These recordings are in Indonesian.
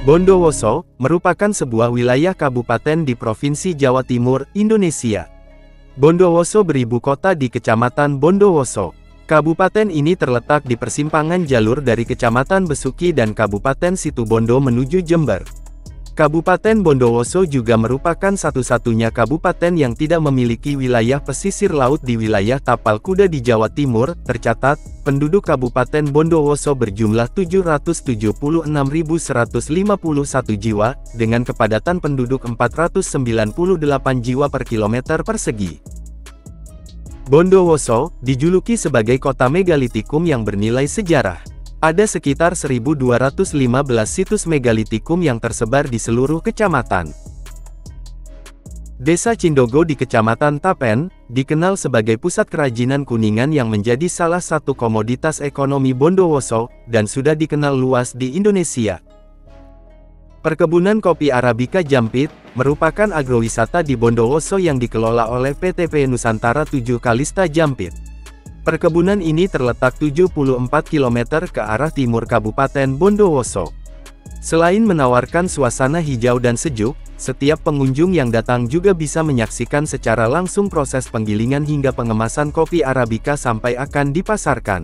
Bondowoso merupakan sebuah wilayah kabupaten di Provinsi Jawa Timur, Indonesia. Bondowoso beribu kota di Kecamatan Bondowoso. Kabupaten ini terletak di persimpangan jalur dari Kecamatan Besuki dan Kabupaten Situbondo menuju Jember. Kabupaten Bondowoso juga merupakan satu-satunya kabupaten yang tidak memiliki wilayah pesisir laut di wilayah Tapal Kuda di Jawa Timur. Tercatat, penduduk Kabupaten Bondowoso berjumlah 776.151 jiwa, dengan kepadatan penduduk 498 jiwa per kilometer persegi. Bondowoso dijuluki sebagai kota megalitikum yang bernilai sejarah. Ada sekitar 1.215 situs megalitikum yang tersebar di seluruh kecamatan. Desa Cindogo di Kecamatan Tapen, dikenal sebagai pusat kerajinan kuningan yang menjadi salah satu komoditas ekonomi Bondowoso, dan sudah dikenal luas di Indonesia. Perkebunan kopi Arabica Jampit, merupakan agrowisata di Bondowoso yang dikelola oleh PT Nusantara 7 Kalista Jampit. Perkebunan ini terletak 74 km ke arah timur Kabupaten Bondowoso. Selain menawarkan suasana hijau dan sejuk, setiap pengunjung yang datang juga bisa menyaksikan secara langsung proses penggilingan hingga pengemasan kopi Arabica sampai akan dipasarkan.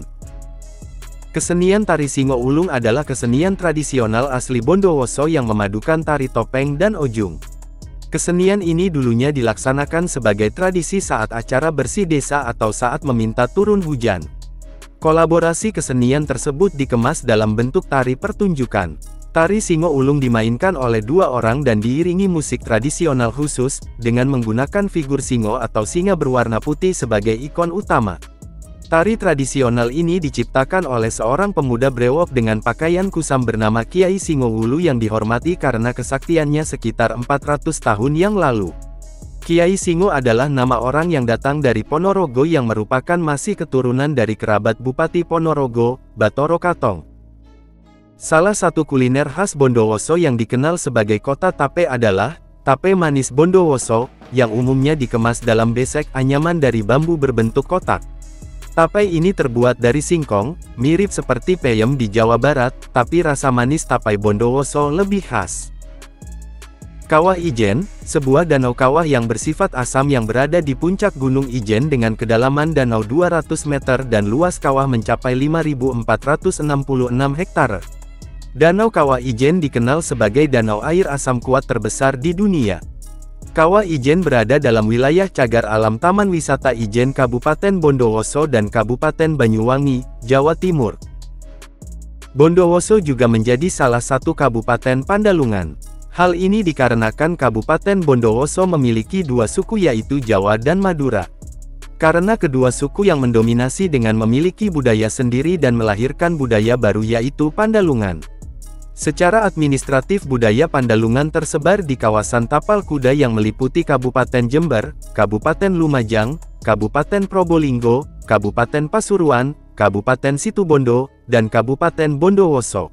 Kesenian tari Singo Ulung adalah kesenian tradisional asli Bondowoso yang memadukan tari topeng dan ojung. Kesenian ini dulunya dilaksanakan sebagai tradisi saat acara bersih desa atau saat meminta turun hujan. Kolaborasi kesenian tersebut dikemas dalam bentuk tari pertunjukan. Tari Singo Ulung dimainkan oleh 2 orang dan diiringi musik tradisional khusus, dengan menggunakan figur singo atau singa berwarna putih sebagai ikon utama. Tari tradisional ini diciptakan oleh seorang pemuda brewok dengan pakaian kusam bernama Kiai Singo Wulu yang dihormati karena kesaktiannya sekitar 400 tahun yang lalu. Kiai Singo adalah nama orang yang datang dari Ponorogo yang merupakan masih keturunan dari kerabat Bupati Ponorogo, Bathara Katong. Salah satu kuliner khas Bondowoso yang dikenal sebagai kota tape adalah tape manis Bondowoso, yang umumnya dikemas dalam besek anyaman dari bambu berbentuk kotak. Tape ini terbuat dari singkong, mirip seperti peyem di Jawa Barat, tapi rasa manis tapai Bondowoso lebih khas. Kawah Ijen, sebuah danau kawah yang bersifat asam yang berada di puncak Gunung Ijen dengan kedalaman danau 200 meter dan luas kawah mencapai 5.466 hektare. Danau Kawah Ijen dikenal sebagai danau air asam kuat terbesar di dunia. Kawah Ijen berada dalam wilayah cagar alam Taman Wisata Ijen Kabupaten Bondowoso dan Kabupaten Banyuwangi, Jawa Timur. Bondowoso juga menjadi salah satu kabupaten Pandalungan. Hal ini dikarenakan Kabupaten Bondowoso memiliki 2 suku yaitu Jawa dan Madura. Karena kedua suku yang mendominasi dengan memiliki budaya sendiri dan melahirkan budaya baru yaitu Pandalungan. Secara administratif budaya Pandalungan tersebar di kawasan Tapal Kuda yang meliputi Kabupaten Jember, Kabupaten Lumajang, Kabupaten Probolinggo, Kabupaten Pasuruan, Kabupaten Situbondo, dan Kabupaten Bondowoso.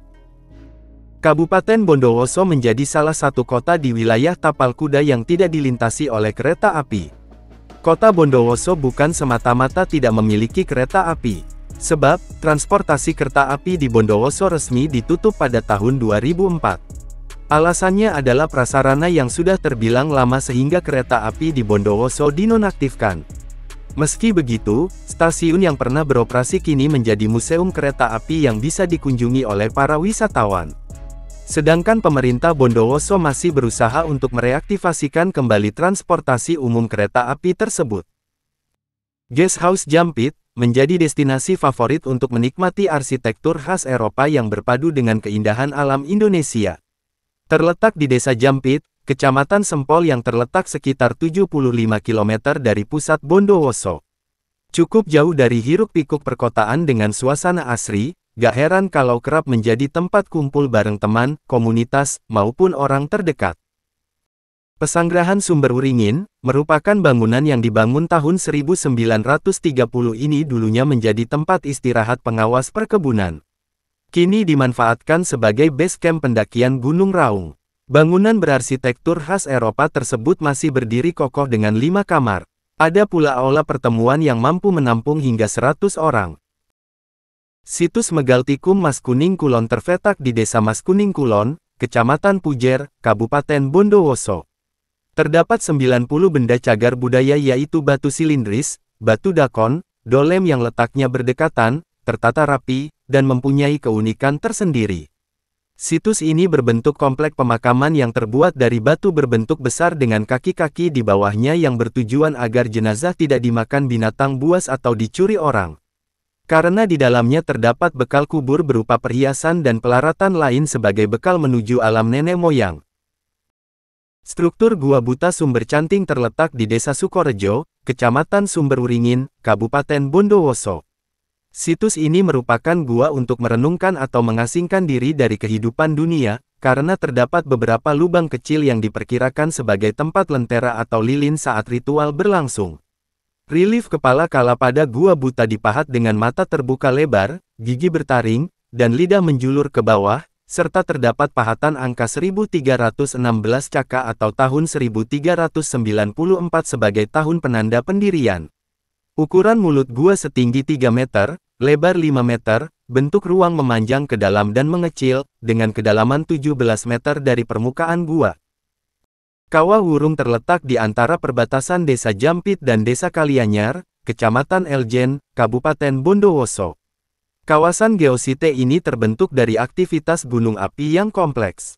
Kabupaten Bondowoso menjadi salah satu kota di wilayah Tapal Kuda yang tidak dilintasi oleh kereta api. Kota Bondowoso bukan semata-mata tidak memiliki kereta api. Sebab, transportasi kereta api di Bondowoso resmi ditutup pada tahun 2004. Alasannya adalah prasarana yang sudah terbilang lama sehingga kereta api di Bondowoso dinonaktifkan. Meski begitu, stasiun yang pernah beroperasi kini menjadi museum kereta api yang bisa dikunjungi oleh para wisatawan. Sedangkan pemerintah Bondowoso masih berusaha untuk mereaktivasikan kembali transportasi umum kereta api tersebut. Guest House Jampit menjadi destinasi favorit untuk menikmati arsitektur khas Eropa yang berpadu dengan keindahan alam Indonesia. Terletak di Desa Jampit, Kecamatan Sempol yang terletak sekitar 75 km dari pusat Bondowoso. Cukup jauh dari hiruk-pikuk perkotaan dengan suasana asri, gak heran kalau kerap menjadi tempat kumpul bareng teman, komunitas, maupun orang terdekat. Pesanggerahan Sumber Uringin, merupakan bangunan yang dibangun tahun 1930 ini dulunya menjadi tempat istirahat pengawas perkebunan. Kini dimanfaatkan sebagai base camp pendakian Gunung Raung. Bangunan berarsitektur khas Eropa tersebut masih berdiri kokoh dengan 5 kamar. Ada pula aula pertemuan yang mampu menampung hingga 100 orang. Situs Megaltikum Mas Kuning Kulon terletak di Desa Mas Kuning Kulon, Kecamatan Pujer, Kabupaten Bondowoso. Terdapat 90 benda cagar budaya yaitu batu silindris, batu dakon, dolem yang letaknya berdekatan, tertata rapi, dan mempunyai keunikan tersendiri. Situs ini berbentuk komplek pemakaman yang terbuat dari batu berbentuk besar dengan kaki-kaki di bawahnya yang bertujuan agar jenazah tidak dimakan binatang buas atau dicuri orang. Karena di dalamnya terdapat bekal kubur berupa perhiasan dan pelaratan lain sebagai bekal menuju alam nenek moyang. Struktur Gua Buta Sumber Canting terletak di Desa Sukorejo, Kecamatan Sumberuringin, Kabupaten Bondowoso. Situs ini merupakan gua untuk merenungkan atau mengasingkan diri dari kehidupan dunia, karena terdapat beberapa lubang kecil yang diperkirakan sebagai tempat lentera atau lilin saat ritual berlangsung. Relief kepala kala pada Gua Buta dipahat dengan mata terbuka lebar, gigi bertaring, dan lidah menjulur ke bawah, serta terdapat pahatan angka 1316 Caka atau tahun 1394 sebagai tahun penanda pendirian. Ukuran mulut gua setinggi 3 meter, lebar 5 meter, bentuk ruang memanjang ke dalam dan mengecil, dengan kedalaman 17 meter dari permukaan gua. Kawah Wurung terletak di antara perbatasan Desa Jampit dan Desa Kalianyar, Kecamatan Eljen, Kabupaten Bondowoso. Kawasan geosite ini terbentuk dari aktivitas gunung api yang kompleks.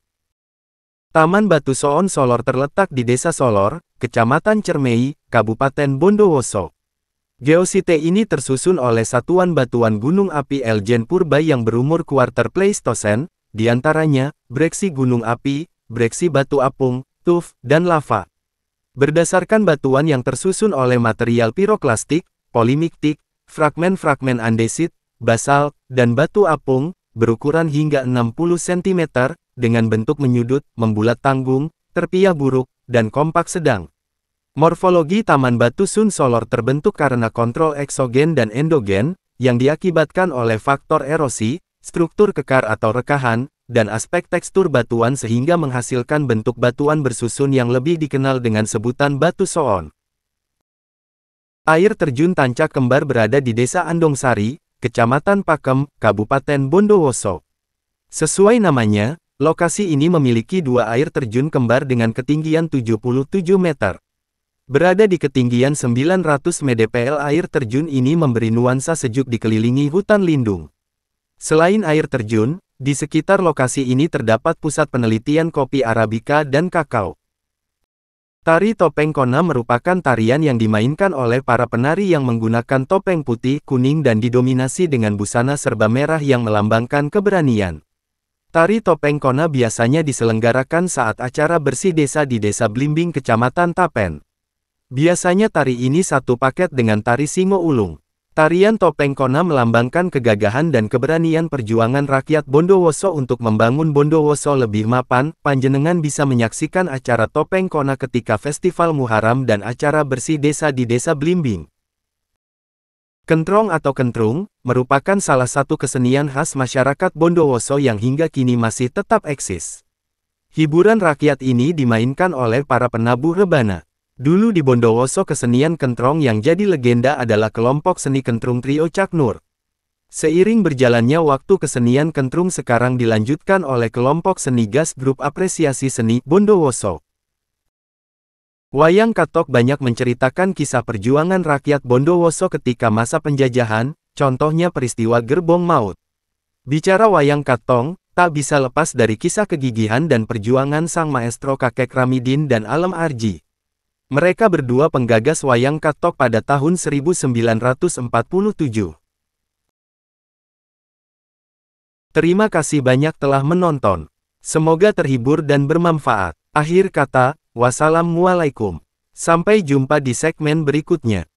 Taman Batu Soon Solor terletak di Desa Solor, Kecamatan Cermei, Kabupaten Bondowoso. Geosite ini tersusun oleh satuan batuan gunung api Eljen Purba yang berumur kuarter Pleistosen, diantaranya, breksi gunung api, breksi batu apung, tuf, dan lava. Berdasarkan batuan yang tersusun oleh material piroklastik, polimiktik, fragmen-fragmen andesit, basalt, dan batu apung, berukuran hingga 60 cm, dengan bentuk menyudut, membulat tanggung, terpiah buruk, dan kompak sedang. Morfologi Taman Batu Sun Solor terbentuk karena kontrol eksogen dan endogen, yang diakibatkan oleh faktor erosi, struktur kekar atau rekahan, dan aspek tekstur batuan sehingga menghasilkan bentuk batuan bersusun yang lebih dikenal dengan sebutan Batu Soon. Air terjun Tancak Kembar berada di Desa Andongsari, Kecamatan Pakem, Kabupaten Bondowoso. Sesuai namanya, lokasi ini memiliki dua air terjun kembar dengan ketinggian 77 meter. Berada di ketinggian 900 mdpl, air terjun ini memberi nuansa sejuk dikelilingi hutan lindung. Selain air terjun, di sekitar lokasi ini terdapat pusat penelitian kopi Arabica dan kakao. Tari Topeng Kona merupakan tarian yang dimainkan oleh para penari yang menggunakan topeng putih, kuning dan didominasi dengan busana serba merah yang melambangkan keberanian. Tari Topeng Kona biasanya diselenggarakan saat acara bersih desa di Desa Blimbing, Kecamatan Tapen. Biasanya tari ini satu paket dengan tari Singo Ulung. Tarian Topeng Kona melambangkan kegagahan dan keberanian perjuangan rakyat Bondowoso untuk membangun Bondowoso lebih mapan. Panjenengan bisa menyaksikan acara Topeng Kona ketika Festival Muharram dan acara bersih desa di Desa Blimbing. Kentrong atau kentrung, merupakan salah satu kesenian khas masyarakat Bondowoso yang hingga kini masih tetap eksis. Hiburan rakyat ini dimainkan oleh para penabuh rebana. Dulu di Bondowoso kesenian kentrong yang jadi legenda adalah kelompok seni kentrung Trio Cak Nur. Seiring berjalannya waktu kesenian kentrung sekarang dilanjutkan oleh kelompok seni gas Grup Apresiasi Seni Bondowoso. Wayang Katok banyak menceritakan kisah perjuangan rakyat Bondowoso ketika masa penjajahan, contohnya peristiwa Gerbong Maut. Bicara Wayang Katong, tak bisa lepas dari kisah kegigihan dan perjuangan sang maestro kakek Ramidin dan Alem Arji. Mereka berdua penggagas Wayang Katok pada tahun 1947. Terima kasih banyak telah menonton. Semoga terhibur dan bermanfaat. Akhir kata, wassalamualaikum. Sampai jumpa di segmen berikutnya.